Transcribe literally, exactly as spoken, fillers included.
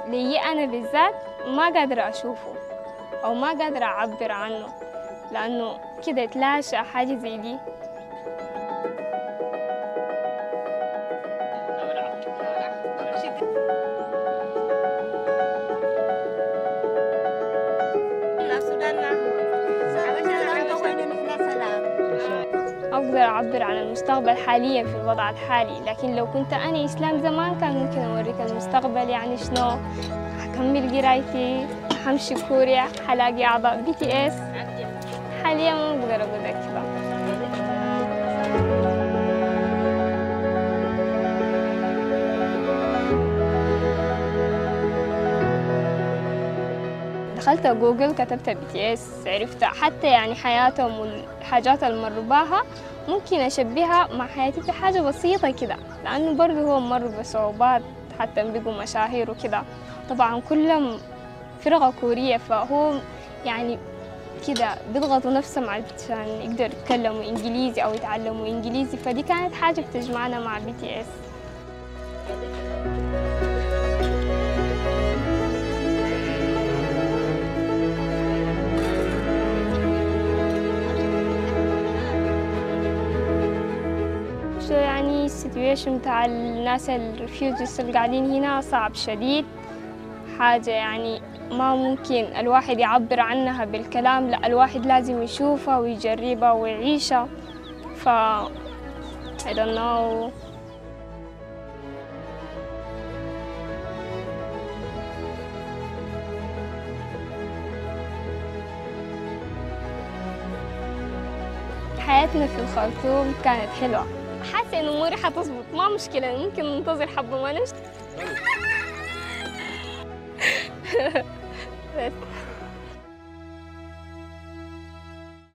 لي أنا بالذات ما قادرة أشوفه أو ما قادرة أعبر عنه، لأنه كده اتلاشى حاجة زي دي. أقدر أعبر عن المستقبل حاليا في الوضع الحالي، لكن لو كنت أنا إسلام زمان كان ممكن أوريك المستقبل يعني شنو. حكمل قرايتي، حمشي كوريا، حلاقي أعضاء بي تي إس. حاليا ما بقدر أقول لك كده. دخلت جوجل كتبت بي تي إس، عرفت حتى يعني حياتهم والحاجات اللي مروا بها ممكن أشبهها مع حياتي في حاجة بسيطة كده، لأنه برضه هو مروا بصعوبات حتى بقوا مشاهير وكده. طبعا كلهم فرقة كورية، فهو يعني كده بيضغطوا نفسهم عشان يقدروا يتكلموا إنجليزي أو يتعلموا إنجليزي، فدي كانت حاجة بتجمعنا مع بي تي إس. شو يعني السيتويشن بتاع الناس الريفيوجيز اللي قاعدين هنا صعب شديد، حاجة يعني ما ممكن الواحد يعبر عنها بالكلام، لا الواحد لازم يشوفها ويجربها ويعيشها. ف I don't know. حياتنا في الخرطوم كانت حلوة، حاسة إن أموري حتظبط، ما مشكلة، ممكن ننتظر حبة ما نشت. بس